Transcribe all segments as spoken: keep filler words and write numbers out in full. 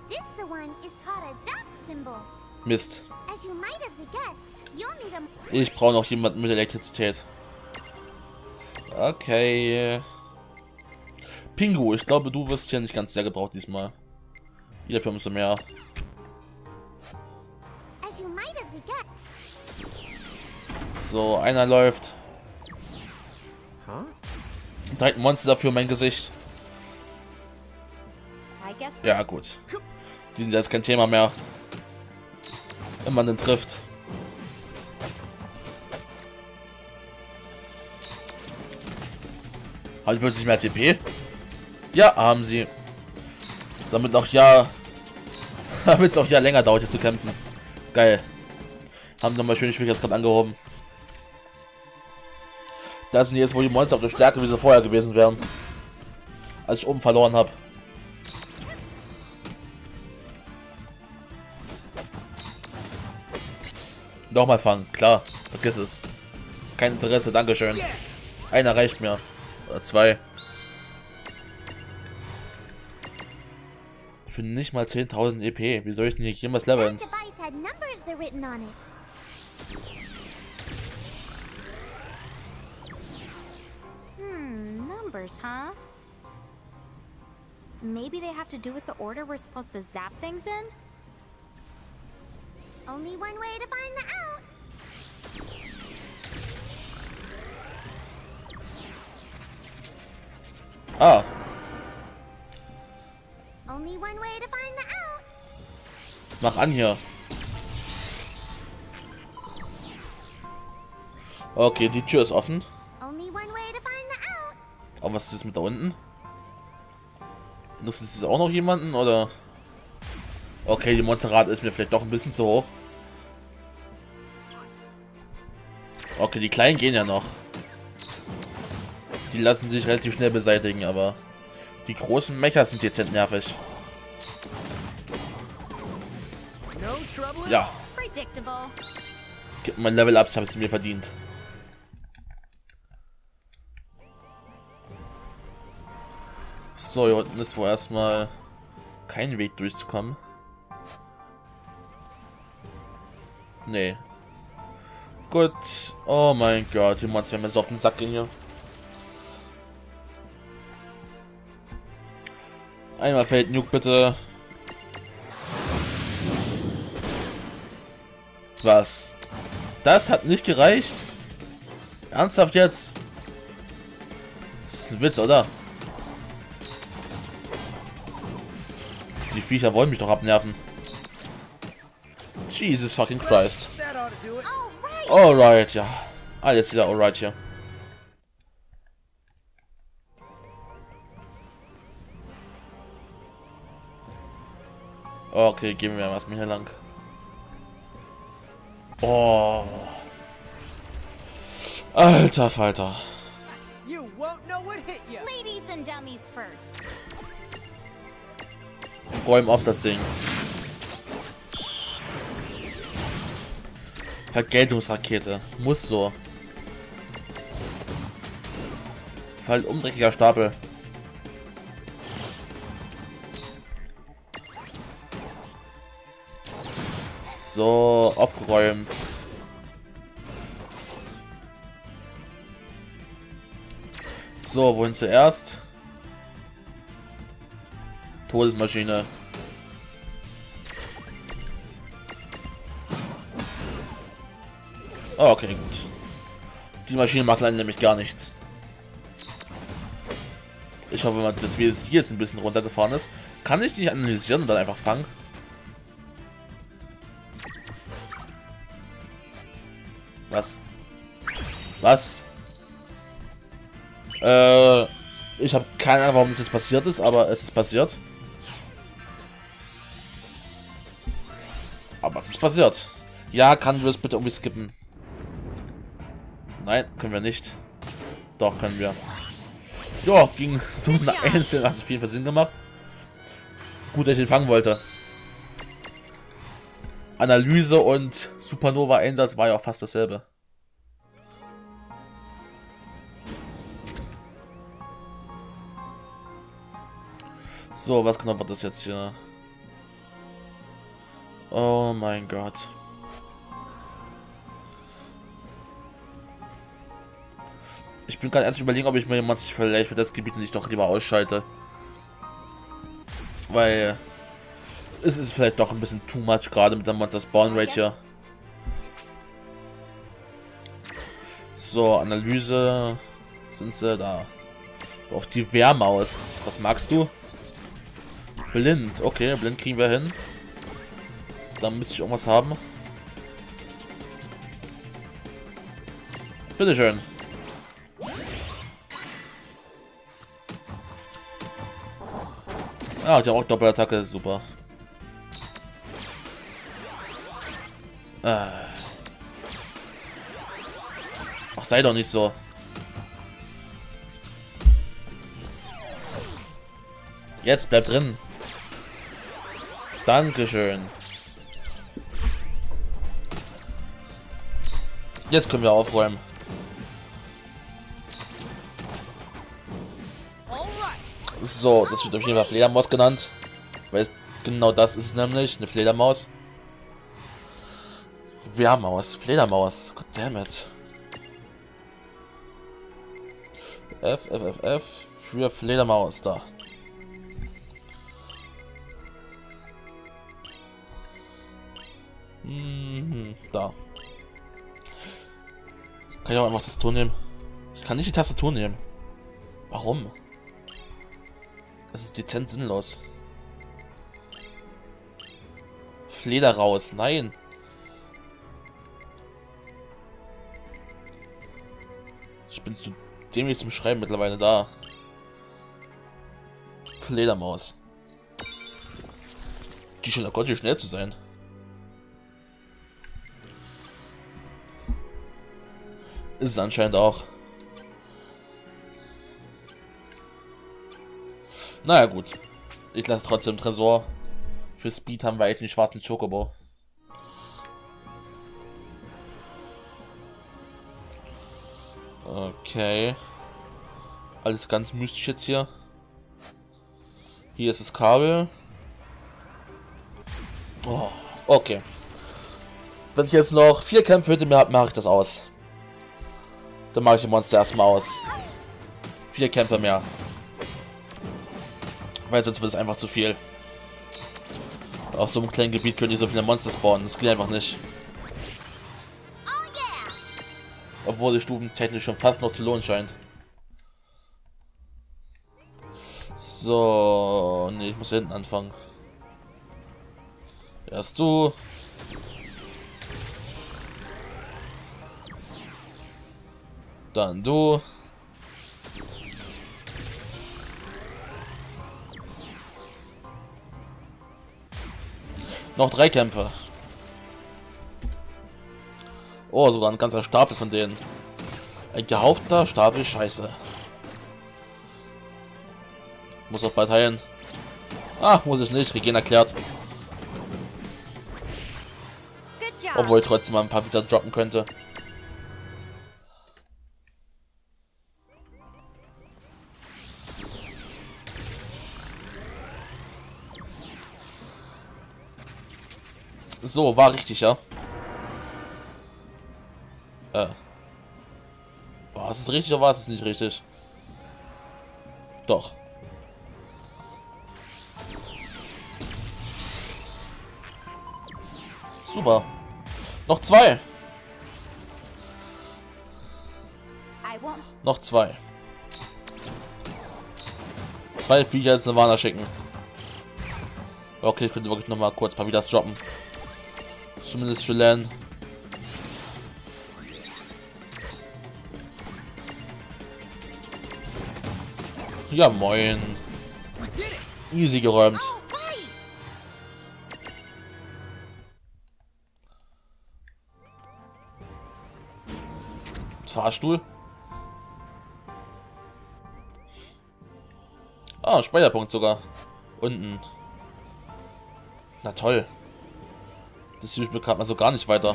Mist. Ich brauche noch jemanden mit Elektrizität. Okay. Pingu, ich glaube, du wirst hier nicht ganz sehr gebraucht diesmal. Jeder für umso mehr. So, einer läuft. Direkt ein Monster dafür mein Gesicht. Ja, gut. Die sind jetzt kein Thema mehr. Wenn man den trifft. Haben die plötzlich mehr T P? Ja, haben sie. Damit auch ja. Damit es auch ja länger dauert, hier zu kämpfen. Geil. Haben nochmal schön Schwierigkeitsgrad angehoben. Da sind jetzt wohl die Monster auf der Stärke, wie sie vorher gewesen wären. Als ich oben verloren habe. Nochmal fangen, klar. Vergiss es. Kein Interesse, dankeschön. Einer reicht mir. Oder zwei. Für nicht mal zehntausend E P. Wie soll ich denn hier jemals leveln? Hmm, numbers, huh? Maybe they have to do with the order we're supposed to zap things in? Only one way to find the out. Ah. Only one way to find the out. Mach an hier. Okay, die Tür ist offen. Only one way to find the out. Aber was ist das mit da unten? Nutzt es auch noch jemanden oder? Okay, die Monsterrate ist mir vielleicht doch ein bisschen zu hoch. Okay, die Kleinen gehen ja noch. Die lassen sich relativ schnell beseitigen, aber die großen Mecher sind dezent nervig. Ja. Gib mein Level-Ups, habe ich mir verdient. So, hier unten ist wohl erstmal kein Weg durchzukommen. Nee. Gut. Oh mein Gott, die Monster werden mir so auf den Sack gehen hier. Einmal fällt Nuke bitte. Was? Das hat nicht gereicht? Ernsthaft jetzt? Das ist ein Witz, oder? Die Viecher wollen mich doch abnerven. Jesus fucking Christ. Alright, ja. Alles wieder alright hier. Okay, gehen wir erstmal hier lang. Oh. Alter Falter. Räum auf das Ding. Vergeltungsrakete. Muss so. Fall umdreckiger Stapel. So, aufgeräumt. So, wohin zuerst? Todesmaschine. Oh, okay, gut. Die Maschine macht leider nämlich gar nichts. Ich hoffe mal, dass wir jetzt ein bisschen runtergefahren ist. Kann ich die nicht analysieren und dann einfach fangen? Was? Was? Äh, ich habe keine Ahnung, warum das jetzt passiert ist, aber es ist passiert. Aber es ist passiert. Ja, kann wir es bitte irgendwie skippen? Nein, können wir nicht. Doch, können wir. Ja, ging so eine Einzelne, hat es auf jeden Fall Sinn gemacht. Gut, dass ich den fangen wollte. Analyse und Supernova-Einsatz war ja auch fast dasselbe. So, was genau wird das jetzt hier? Oh mein Gott. Ich bin gerade erst überlegen, ob ich mir jemand vielleicht für das Gebiet nicht doch lieber ausschalte. Weil es ist vielleicht doch ein bisschen too much, gerade mit der Monster Spawn Rate hier. So, Analyse. Sind sie da? Auf die Wehrmaus. Was magst du? Blind. Okay, blind kriegen wir hin. Da müsste ich irgendwas haben. Bitteschön. Ah, die haben auch Doppelattacke. Super. Ah. Ach, sei doch nicht so. Jetzt bleib drin. Dankeschön. Jetzt können wir aufräumen. So, das wird auf jeden Fall Fledermaus genannt. Weil genau das ist es nämlich. Eine Fledermaus. Wehrmaus. Fledermaus. Goddammit. F, F, F, F. Für Fledermaus. Da. Mhm, da. Kann ich auch einfach Tastatur nehmen? Ich kann nicht die Tastatur nehmen. Warum? Das ist dezent sinnlos. Fleder raus. Nein. Ich bin zu dämlich zum Schreiben mittlerweile da. Fledermaus. Die scheint, oh Gott, hier schnell zu sein. Ist es anscheinend auch. Naja, gut. Ich lasse trotzdem Tresor. Für Speed haben wir eigentlich den schwarzen Chocobo. Okay. Alles ganz mystisch jetzt hier. Hier ist das Kabel. Oh, okay. Wenn ich jetzt noch vier Kämpfe hinter mir habe, mache ich das aus. Dann mache ich die Monster erstmal aus. Vier Kämpfe mehr. Weil sonst wird es einfach zu viel. Auf so einem kleinen Gebiet können die so viele Monster spawnen. Das geht einfach nicht. Obwohl die Stufen technisch schon fast noch zu lohnen scheint. So, nee, ich muss hier hinten anfangen. Erst du. Dann du. Noch drei Kämpfe. Oh, sogar ein ganzer Stapel von denen. Ein gehaufter Stapel Scheiße. Muss auch bald heilen. Ah, muss ich nicht. Regen erklärt. Obwohl ich trotzdem mal ein paar wieder droppen könnte. So, war richtig, ja. Äh. War es richtig oder war es nicht richtig? Doch. Super. Noch zwei. Noch zwei. Zwei Viecher ins Nirvana schicken. Okay, ich könnte wirklich noch mal kurz ein paar Videos droppen. Zumindest für Len. Ja, moin. Easy geräumt. Fahrstuhl. Ah, Speicherpunkt sogar. Unten. Na toll. Das hilft mir gerade mal so gar nicht weiter.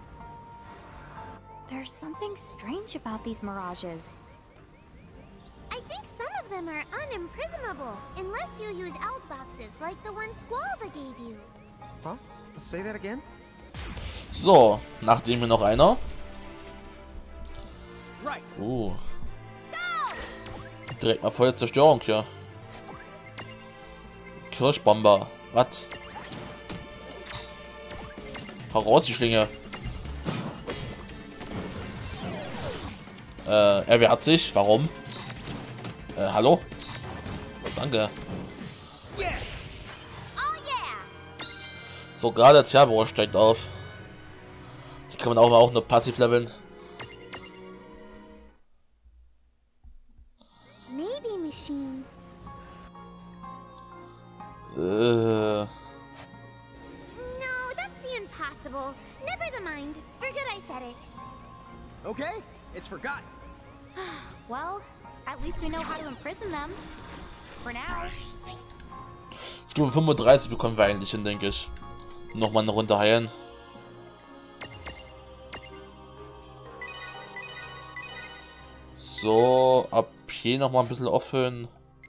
There's something strange about these mirages. I think some of them are unimprisonable, unless you use out boxes like the one Squalva gave you. Huh? Say that again? So, nachdem hier noch einer. Right. Uh. Direkt mal volle Zerstörung hier. Kirschbomber. Was? Heraus die Schlinge. Äh, er wehrt sich. Warum? Äh, hallo? Danke. So, gerade der Cerberus steigt auf. Die kann man auch mal auch nur passiv leveln. Maybe machines. Äh. No, that's the impossible. Never the mind. Forget I said it. Okay, it's forgotten. Well, at least we know how to imprison them. For now. Stufe fünfunddreißig bekommen wir eigentlich hin, denke ich. Nochmal eine Runde heilen. So, ab hier nochmal ein bisschen auffüllen.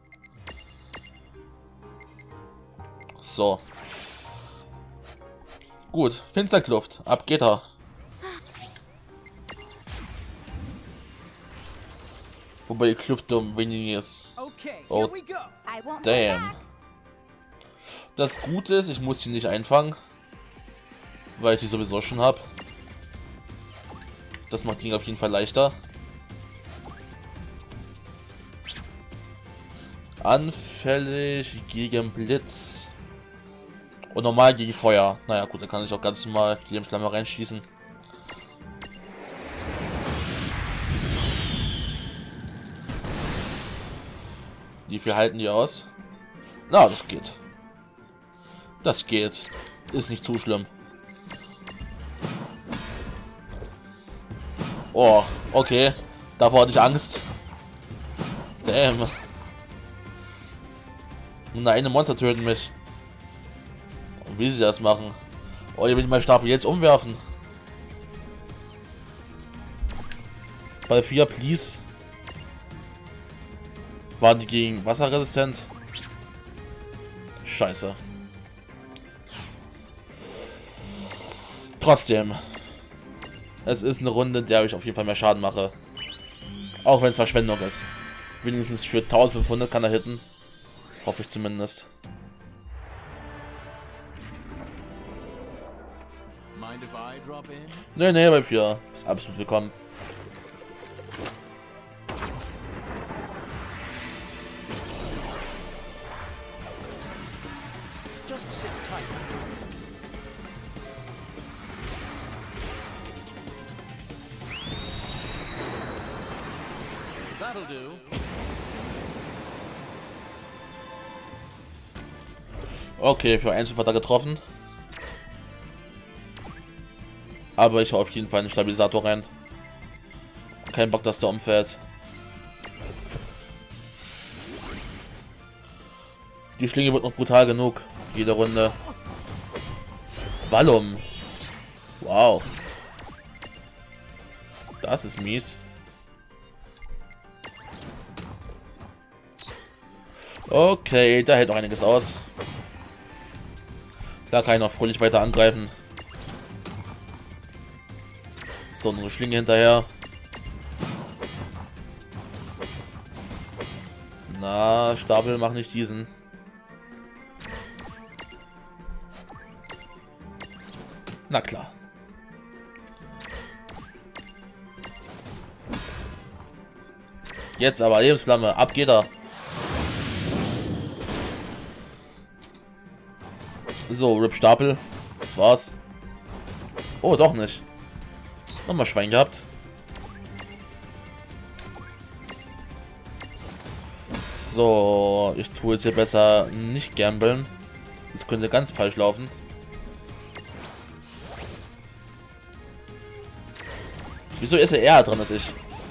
So. Gut, Finsterkluft. Ab geht er. Wobei die Kluft um wenig ist. Oh, damn. Das Gute ist, ich muss sie nicht einfangen. Weil ich die sowieso schon habe. Das macht ihn auf jeden Fall leichter. Anfällig gegen Blitz. Und normal gegen Feuer. Naja gut, da kann ich auch ganz normal die Lebensflamme reinschießen. Wie viel halten die aus? Na, das geht. Das geht. Ist nicht zu schlimm. Oh, okay. Davor hatte ich Angst. Damn. Nur eine Monster töten mich. Und wie sie das machen. Oh, ich will meinen Stapel jetzt umwerfen. Bei vier, please. Waren die gegen Wasser resistent? Scheiße. Trotzdem. Es ist eine Runde, in der ich auf jeden Fall mehr Schaden mache. Auch wenn es Verschwendung ist. Wenigstens für eintausendfünfhundert kann er hitten. Hoffe ich zumindest. Nee, nee, bei vier. Ist absolut willkommen. Just sit tight. That'll do. Okay, für Einzelfall hat er getroffen. Aber ich hau auf jeden Fall einen Stabilisator rein. Kein Bock, dass der umfällt. Die Schlinge wird noch brutal genug. Jede Runde. Wallum. Wow. Das ist mies. Okay, da hält noch einiges aus. Da kann ich noch fröhlich weiter angreifen. So, eine Schlinge hinterher. Na, Stapel, mach nicht diesen. Na klar. Jetzt aber Lebensflamme, ab geht er. So, Rip Stapel. Das war's. Oh, doch nicht. Nochmal Schwein gehabt. So, ich tue jetzt hier besser nicht gambeln. Das könnte ganz falsch laufen. Wieso ist er eher dran als ich?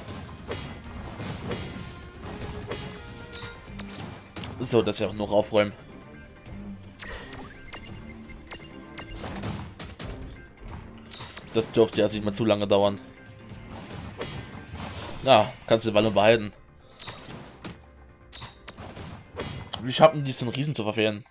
So, das ja auch noch aufräumen. Das dürfte ja nicht mal zu lange dauern. Ja, kannst du den Ballon behalten. Wie schaffen die, so einen Riesen zu verfehlen?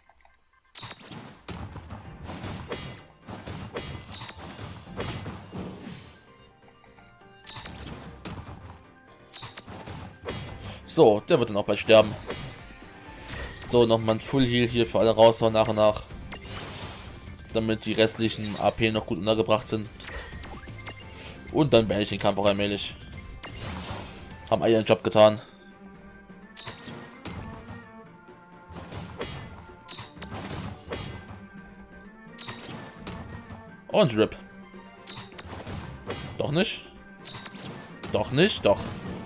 So, der wird dann auch bald sterben. So, nochmal ein Full Heal hier für alle raushauen nach und nach. Damit die restlichen A P noch gut untergebracht sind. Und dann beende ich den Kampf auch allmählich. Haben alle ihren Job getan. Und Rip. Doch nicht? Doch nicht? Doch.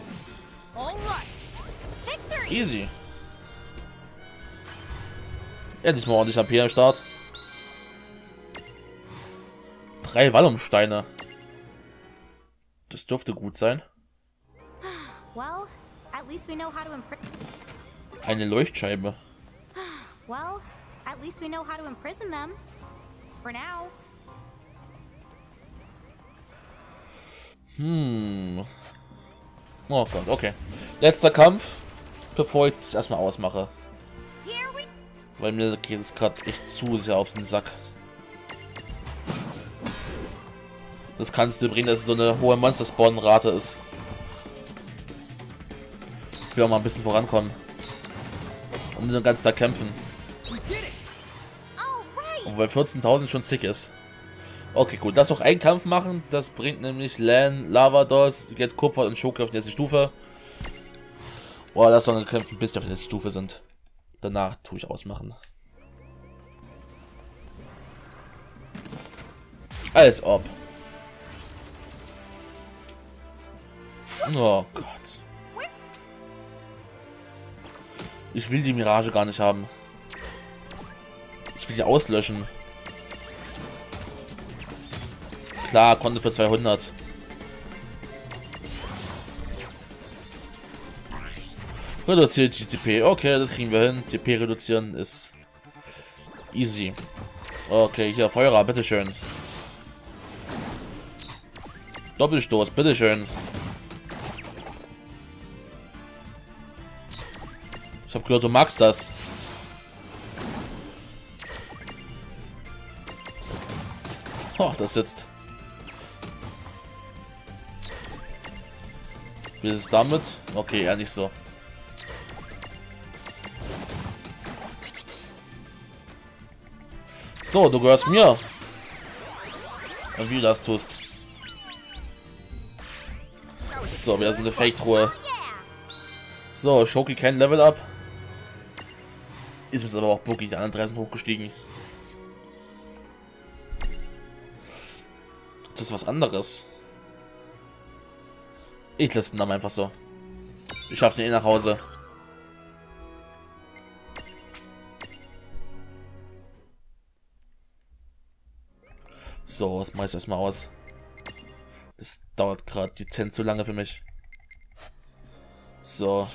Easy. Endlich mal ordentlich A P am Start. Drei Wallumsteine. Das dürfte gut sein. Well, at least we know how to imprison. Eine Leuchtscheibe. Well, at least we know how to imprison them. For now. Hm. Oh Gott, okay. Letzter Kampf, bevor ich das erstmal ausmache. Here we Weil mir geht es gerade echt zu sehr auf den Sack. Das kannst du bringen, dass so eine hohe Monster-Spawn-Rate ist. Ich will auch mal ein bisschen vorankommen. Und den ganzen Tag kämpfen. Obwohl vierzehntausend schon sick ist. Okay, gut. Lass doch einen Kampf machen. Das bringt nämlich Lan, Lavados, Get Kupfer und Schoko auf die nächste Stufe. Boah, lass doch kämpfen, bis wir auf die nächste Stufe sind. Danach tue ich ausmachen. Als ob. Oh Gott. Ich will die Mirage gar nicht haben. Ich will die auslöschen. Klar, konnte für zweihundert. Reduziert die T P. Okay, das kriegen wir hin. T P reduzieren ist easy. Okay, hier Feuerer, bitteschön. Doppelstoß, bitteschön. Ich habe gehört, du magst das. Oh, das sitzt. Wie ist es damit? Okay, eher nicht so. So, du gehörst mir. Und wie du das tust. So, wir sind eine Fake-Truhe. So, Shoki kein Level Up. Ist jetzt aber auch Boogie, die anderen drei sind hochgestiegen. Das ist was anderes. Ich lasse den Namen einfach so. Ich schaffe den eh nach Hause. So, das mache ich erstmal aus. Das dauert gerade dezent zu lange für mich. So.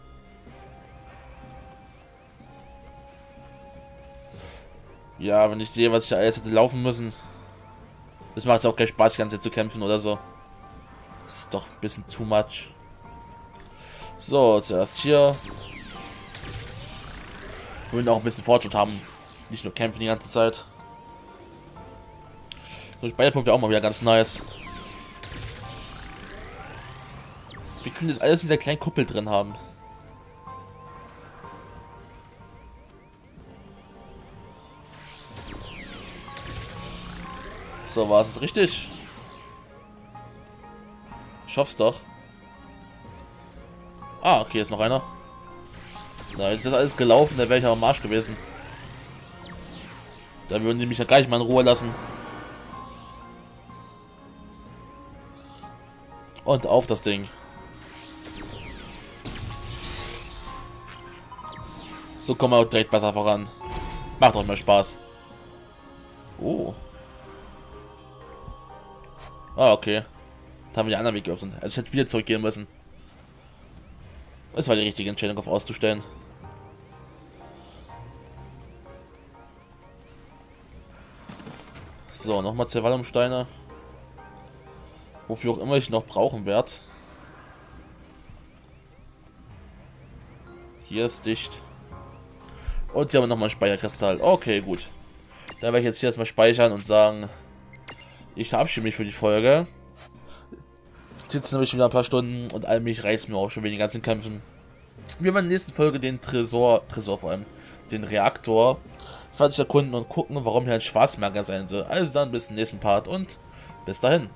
Ja, wenn ich sehe, was ich da alles hätte laufen müssen. Das macht auch keinen Spaß, die ganze Zeit zu kämpfen oder so. Das ist doch ein bisschen too much. So, zuerst hier. Wir wollen auch ein bisschen Fortschritt haben. Nicht nur kämpfen die ganze Zeit. So, Speicherpunkt wäre auch mal wieder ganz nice. Wir können das alles in dieser kleinen Kuppel drin haben. So, war es richtig? Schaff's doch. Ah, okay, ist noch einer. Na, jetzt ist das alles gelaufen, da wäre ich am Arsch gewesen. Da würden die mich ja gleich mal in Ruhe lassen. Und auf das Ding. So kommen wir auch direkt besser voran. Macht auch mehr Spaß. Oh. Ah, okay. Da haben wir die anderen Weg geöffnet. Also ich hätte wieder zurückgehen müssen. Das war die richtige Entscheidung, auf auszustellen. So, nochmal zwei Wallumsteine. Wofür auch immer ich noch brauchen werde. Hier ist dicht. Und hier haben wir nochmal einen Speicherkristall. Okay, gut. Dann werde ich jetzt hier erstmal speichern und sagen, ich verabschiede mich für die Folge. Ich sitze nämlich schon wieder ein paar Stunden und allmählich reißt mir auch schon wegen den ganzen Kämpfen. Wir werden in der nächsten Folge den Tresor, Tresor vor allem, den Reaktor, fertig erkunden und gucken, warum hier ein Schwarzmarker sein soll. Also dann bis zum nächsten Part und bis dahin.